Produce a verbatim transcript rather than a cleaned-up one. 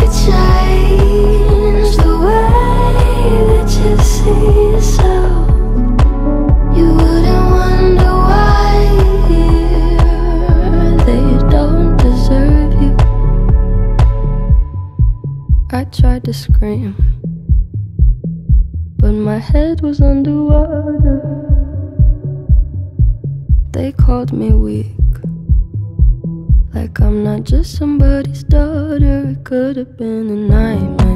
change the way that you see yourself. You wouldn't wonder why they don't deserve you. I tried to scream, but my head was underwater. They called me weak, like I'm not just somebody's daughter. It could have been a nightmare.